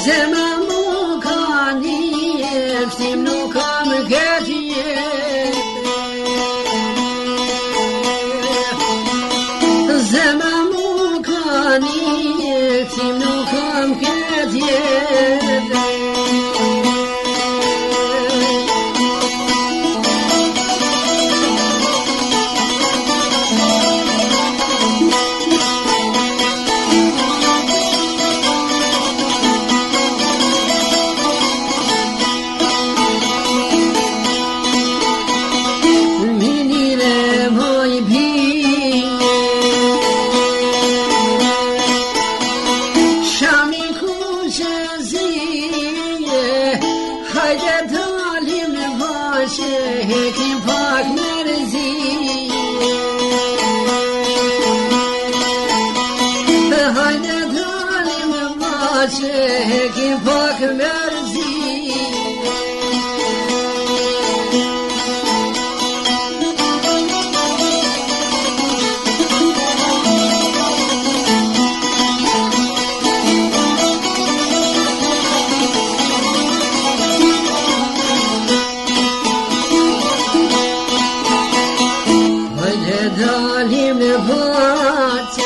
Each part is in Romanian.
Zemanu kani eftim no kam getiye Zemanu kani eftim no kam getiye Hekim pak merzi Hayde talim başı Hekim pak merzi Dalim bahçe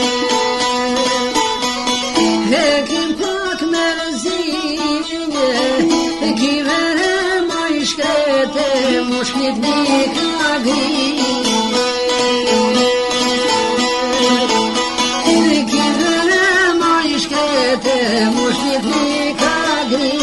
Hekim pak merzine Giverem aşkete Muşkit nikadi Giverem aşkete Muşkit nikadi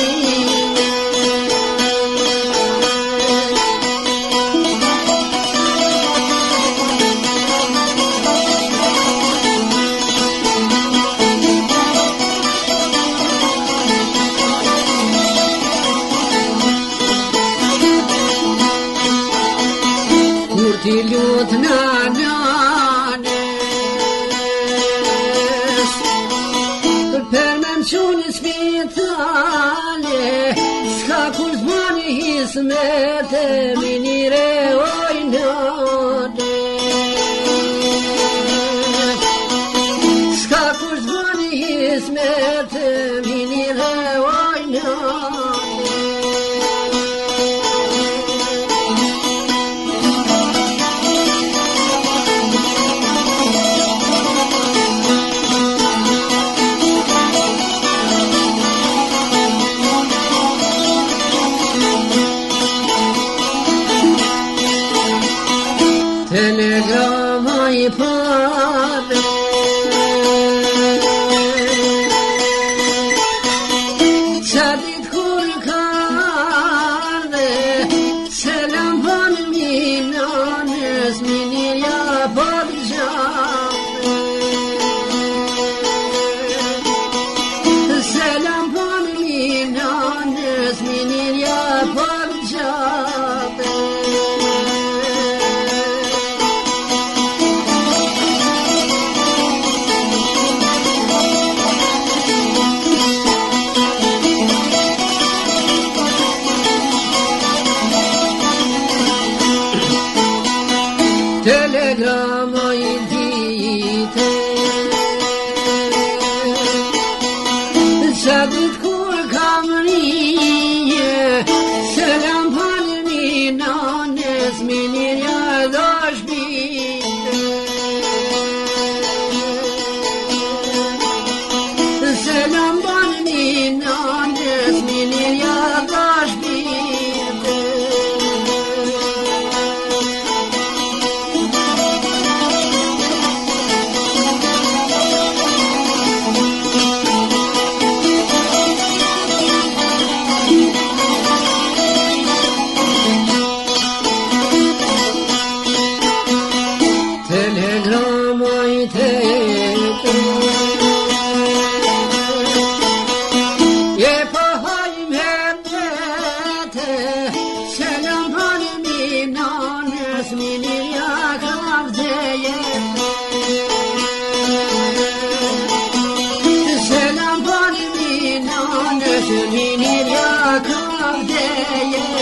Kurtilut nananes Permem şun spitale Skakul zmani hizmete Minire oynade Skakul zmani hizmete Minire oynade Telegrama ipare Çabit kurkane Selam van minanes Mini yapacağım Selam van minanes Mini yapacağım Telegrama indite Sabit kur kamriye Selam palmi nanes minir yadaş bite Selam palmi nanes minir yadaş bite Selam bana minane, minir yakar diye